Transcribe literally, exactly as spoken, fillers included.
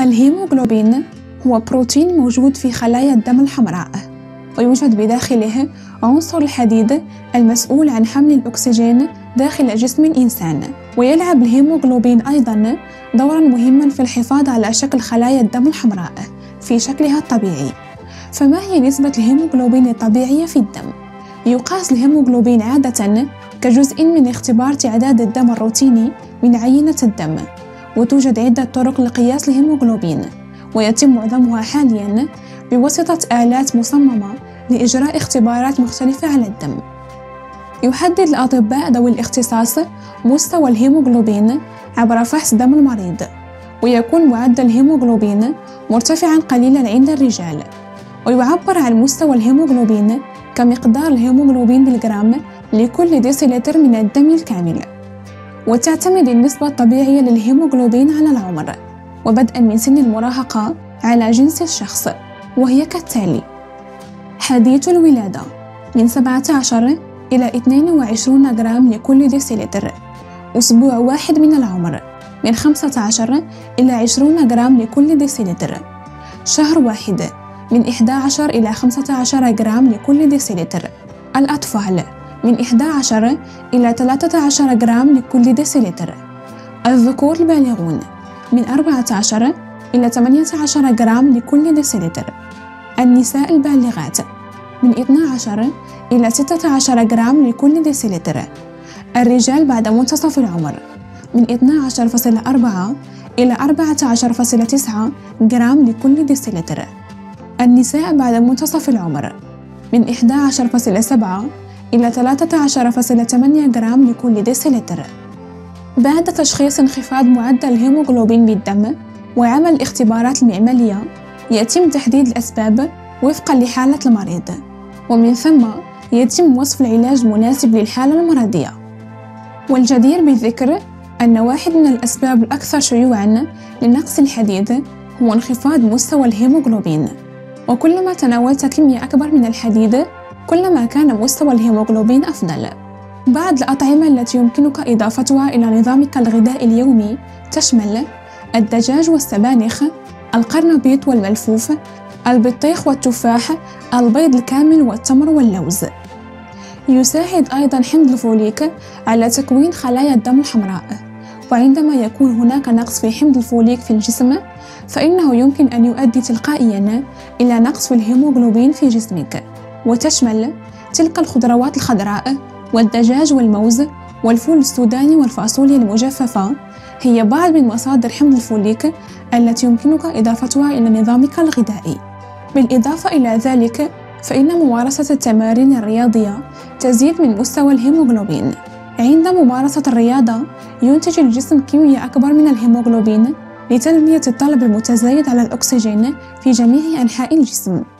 الهيموغلوبين هو بروتين موجود في خلايا الدم الحمراء، ويوجد بداخله عنصر الحديد المسؤول عن حمل الأكسجين داخل جسم الإنسان. ويلعب الهيموغلوبين أيضاً دوراً مهماً في الحفاظ على شكل خلايا الدم الحمراء في شكلها الطبيعي. فما هي نسبة الهيموغلوبين الطبيعية في الدم؟ يقاس الهيموغلوبين عادة كجزء من اختبار تعداد الدم الروتيني من عينة الدم، وتوجد عدة طرق لقياس الهيموغلوبين، ويتم معظمها حالياً بواسطة آلات مصممة لإجراء اختبارات مختلفة على الدم. يحدد الأطباء ذوي الاختصاص مستوى الهيموغلوبين عبر فحص دم المريض، ويكون معدل الهيموغلوبين مرتفعاً قليلاً عند الرجال. ويعبر عن مستوى الهيموغلوبين كمقدار الهيموغلوبين بالجرام لكل ديسيلتر من الدم الكامل. وتعتمد النسبة الطبيعية للهيموغلوبين على العمر، وبدءاً من سن المراهقة على جنس الشخص، وهي كالتالي: حديث الولادة من سبعة عشر إلى اثنين وعشرين جرام لكل ديسيلتر. أسبوع واحد من العمر من خمسة عشر إلى عشرين جرام لكل ديسيلتر. شهر واحد من إحدى عشر إلى خمسة عشر جرام لكل ديسيلتر. الأطفال من إحدى عشر إلى ثلاثة عشر جرام لكل ديسيلتر. الذكور البالغون من أربعة عشر إلى ثمانية عشر جرام لكل ديسيلتر. النساء البالغات من اثني عشر إلى ستة عشر جرام لكل ديسيلتر. الرجال بعد منتصف العمر من اثني عشر فاصلة أربعة إلى أربعة عشر فاصلة تسعة جرام لكل ديسيلتر. النساء بعد منتصف العمر من إحدى عشر فاصلة سبعة إلى ثلاثة عشر فاصلة ثمانية جرام لكل ديسيلتر. بعد تشخيص انخفاض معدل الهيموغلوبين بالدم وعمل الاختبارات المعملية، يتم تحديد الأسباب وفقاً لحالة المريض، ومن ثم يتم وصف العلاج المناسب للحالة المرضية. والجدير بالذكر أن واحد من الأسباب الأكثر شيوعاً لنقص الحديد هو انخفاض مستوى الهيموغلوبين، وكلما تناولت كمية أكبر من الحديد كلما كان مستوى الهيموغلوبين أفضل. بعض الأطعمة التي يمكنك إضافتها إلى نظامك الغذائي اليومي تشمل الدجاج والسبانخ، القرنبيط والملفوف، البطيخ والتفاح، البيض الكامل والتمر واللوز. يساعد أيضاً حمض الفوليك على تكوين خلايا الدم الحمراء، وعندما يكون هناك نقص في حمض الفوليك في الجسم فإنه يمكن أن يؤدي تلقائياً إلى نقص في الهيموغلوبين في جسمك. وتشمل تلك الخضروات الخضراء والدجاج والموز والفول السوداني والفاصوليا المجففة هي بعض من مصادر حمض الفوليك التي يمكنك إضافتها إلى نظامك الغذائي. بالإضافة إلى ذلك فإن ممارسة التمارين الرياضية تزيد من مستوى الهيموغلوبين. عند ممارسة الرياضة ينتج الجسم كمية أكبر من الهيموغلوبين لتلبية الطلب المتزايد على الأكسجين في جميع أنحاء الجسم.